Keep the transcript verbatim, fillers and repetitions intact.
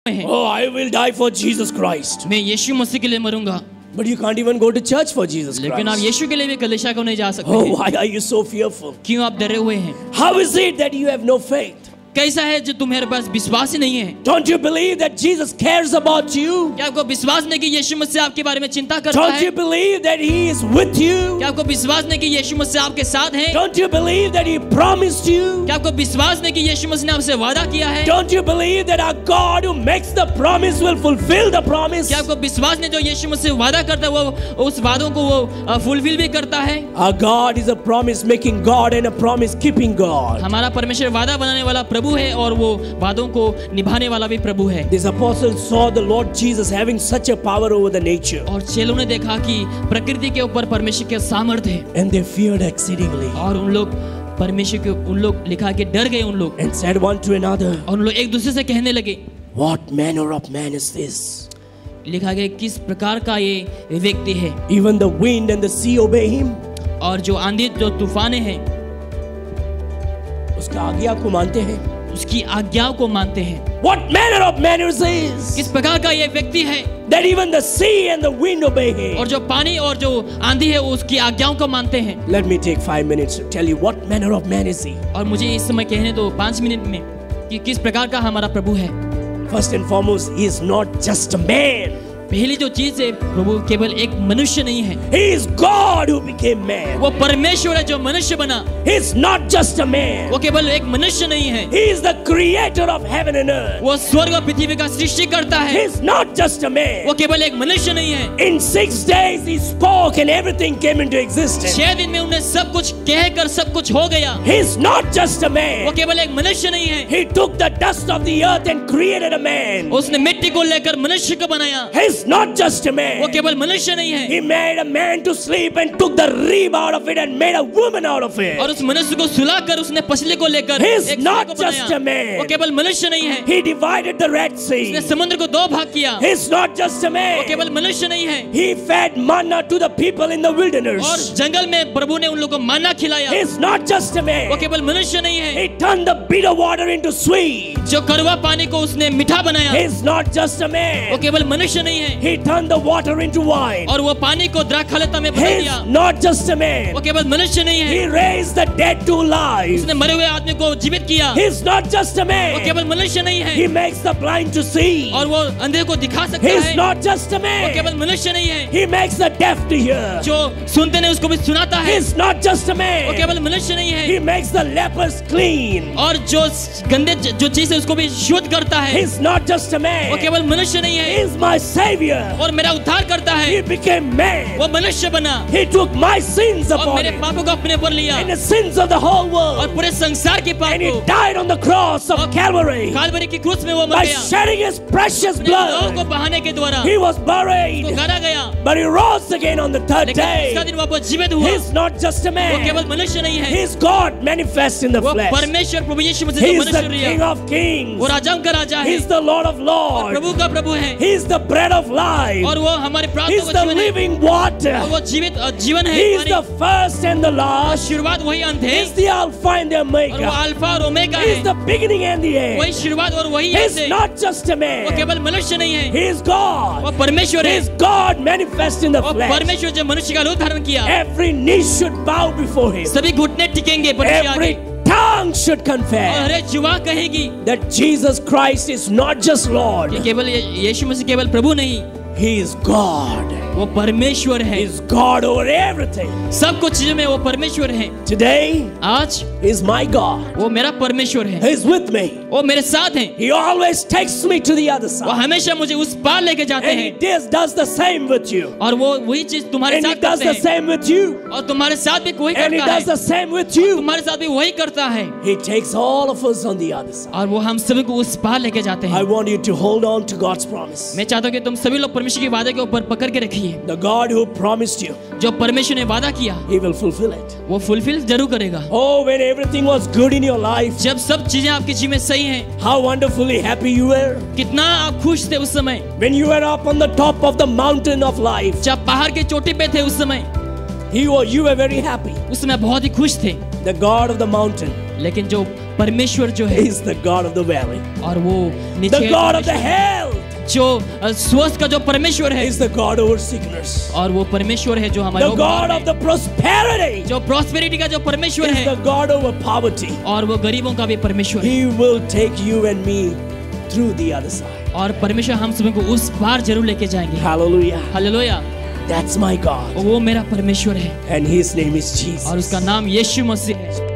हैं, oh, I will die for Jesus Christ. मैं यीशु मसीह के लिए मरूंगा। But you can't even go to church for Jesus लेकिन आप Christ. यीशु के लिए भी कलीसिया को नहीं जा सकते Oh, हैं। why are you so fearful? क्यों आप डरे हुए हैं? How is it that you have no faith? कैसा है जो तुम्हारे पास विश्वास ही नहीं है? Don't you believe that Jesus cares about you? क्या आपको विश्वास नहीं कि यीशु मसीह आपके बारे में चिंता करता Don't है? you believe that He is with you? क्या आपको विश्वास नहीं कि यीशु मसीह आपके साथ है? Don't you believe that He promised you? क्या आपको विश्वास नहीं कि यीशु मसीह ने आपसे वादा किया है? Don't you believe that our God who makes the promise will fulfill the promise? क्या आपको विश्वास नहीं जो यीशु मसीह वादा करता है वो उस वादों को वो फुलफिल भी करता है? Our God is a promise making God and a promise keeping God. हमारा परमेश्वर वादा बनाने वाला प्रभु है और वो वादों को निभाने वाला भी प्रभु है। These apostles saw the Lord Jesus having such a power over the nature, और चेलों ने देखा कि प्रकृति के ऊपर परमेश्वर के सामर्थ्य है, and they feared exceedingly और उन लोग परमेश्वर के उन लोग लिखा के डर गए उन लोग, and said one to another, और उन लोग एक दूसरे से कहने लगे, what manner of man is this? लिखा गया किस प्रकार का ये व्यक्ति है, Even the wind and the sea obey him. और जो आंधी जो तूफाने हैं उसका आज्ञा को मानते हैं। उसकी आज्ञाओं को मानते हैं। What manner of man is this? किस प्रकार का ये व्यक्ति है That even the sea and the wind obey him. और जो पानी और जो आंधी है वो उसकी आज्ञाओं को मानते हैं। Let me take five minutes to tell you what manner of man is he. और मुझे इस समय कहने दो पांच मिनट में कि किस प्रकार का हमारा प्रभु है। First and foremost, he is not just a man. पहली जो चीज है प्रभु केवल एक मनुष्य नहीं है, He is God who became man. वो परमेश्वर है जो मनुष्य बना। He is not just a man. वो केवल एक मनुष्य नहीं है, He is the creator of heaven and earth. वो स्वर्ग और पृथ्वी का सृष्टि करता He है। is not just a man. वो केवल एक मनुष्य नहीं है। In six days he spoke and everything came into existence. छह दिन में उन्हें सब कुछ कहकर सब कुछ हो गया। He is not just a वो man. केवल एक मनुष्य नहीं है, He took the dust of the earth and created a man. उसने मिट्टी को लेकर मनुष्य को बनाया। He is not just a वो man. केवल मनुष्य नहीं है, He made a man to sleep and took the rib out of it and made a woman out of it. और उस मनुष्य को सुलाकर उसने पसली को लेकर He is एक स्त्री not को just बनाया। a man. वो केवल मनुष्य नहीं है, He divided the Red उसने Sea. समुद्र को दो भाग किया। He is not just a वो man. केवल मनुष्य नहीं है, He fed manna to the people in the और wilderness. जंगल में प्रभु ने उन लोगों को माना खिलाया। He is not just a वो man. केवल मनुष्य नहीं है, He turned the bitter water into sweet. जो कड़वा पानी को उसने मीठा बनाया। He is not just a वो man. केवल मनुष्य नहीं है, He turned the water into wine. और वो पानी को द्राक्षालता में He बदल is दिया। not just a वो man. केवल मनुष्य नहीं He है, raised the dead to life. उसने मरे हुए आदमी को जीवित किया। He is not just a वो man. केवल मनुष्य नहीं He है, makes the blind to see. और वो अंधे को दिखा सकता He is है। not just a वो man. केवल मनुष्य नहीं है, He makes the deaf to hear. जो सुनते नहीं उसको भी सुनाता He है। is not just a वो man. केवल मनुष्य नहीं है, He makes the lepers clean. और जो गंदे जो चीज है उसको भी शुद्ध करता He है। is not just a वो man. केवल मनुष्य नहीं He है, is my savior. और मेरा उद्धार करता He है। became man. वो मनुष्य बना He took my sins और upon मेरे him पापों को अपने पर लिया and the sins of the whole और world. पूरे संसार के पाप And he को died on the cross of Calvary Kalvari की क्रूस में वो मर by गया। shedding his precious अपने लहू को blood. बहाने के द्वारा He was उसको buried, गाड़ा गया, but he rose again on the third लेकिन तीसरा day. दिन वापस जीवित हुआ। He is not just a वो man. केवल मनुष्य नहीं He है, is God manifest in the वो flesh. परमेश्वर प्रभु यीशु मसीह He जो is the मनुष्य King लिया, of kings. वो राजाओं का राजा He है is the Lord of और lords. प्रभु का प्रभु है, He is the bread of life. और वो हमारे He प्रार्थना is का the जीवन है, living और water. वो जीवित जीवन है He is हमारी। the first and the last. शुरुआत वही अंत He है, is the Alpha and the और वो Omega. अल्फा और ओमेगा He is है, the beginning and the वही end. शुरुआत और वही He अंत is है। not just a वो man. केवल मनुष्य नहीं है, He is God. वो परमेश्वर He है, is God manifest in the और flesh. परमेश्वर जो मनुष्य का रूप धारण किया। Every knee should bow before him. सभी घुटने टिकेंगे परमेश्वर के Every आगे, tongue should और confess हर एक जुबान कहेगी that Jesus Christ is not just कि Lord. केवल ये- यीशु मसीह केवल प्रभु नहीं, He is God. वो परमेश्वर है। He is God over everything. सब कुछ चीजों में वो परमेश्वर है। Today आज He is my God. वो मेरा परमेश्वर है, He is with me. वो मेरे साथ है, He always takes me to the other वो side. हमेशा मुझे उस पार लेके जाते And He हैं, does, does the same with you. और वो वही चीज तुम्हारे And He साथ does करते the हैं, same with you. और तुम्हारे साथ भी वही And He करता does है, the same with you. तुम्हारे साथ भी वही करता है, He takes all of us on the other side. और वो हम सभी को उस पार लेके जाते I हैं। want you to hold on to God's promise. मैं चाहता हूँ कि तुम सभी लोग परमेश्वर के वादे के ऊपर पकड़ के रखिए। The God who promised you, जो परमेश्वर ने वादा किया He will fulfill it. वो फुलफिल जरूर करेगा। Oh, when everything was good in your life, जब सब चीजें आपके जीवन में सही हैं, how wonderfully happy you were. कितना आप खुश थे उस समय, When you were up on the top of the mountain of life, जब पहाड़ के चोटी पे थे उस समय, you were, you were very happy. उस समय बहुत ही खुश थे। The God of the mountain लेकिन जो परमेश्वर जो है is the God of the valley. और वो The नीचे God of the hell जो अ, स्वस्थ का जो परमेश्वर है, is the God over sickness. और वो परमेश्वर है जो हमारे The God of the prosperity जो प्रॉस्पेरिटी का जो परमेश्वर is है, the God over poverty. और वो गरीबों का भी परमेश्वर है, He will take you and me through the other side. और परमेश्वर हम सभी को उस पार जरूर लेके जाएंगे। Hallelujah. Hallelujah. That's my God. वो मेरा परमेश्वर है And his name is Jesus. और उसका नाम यीशु मसीह है।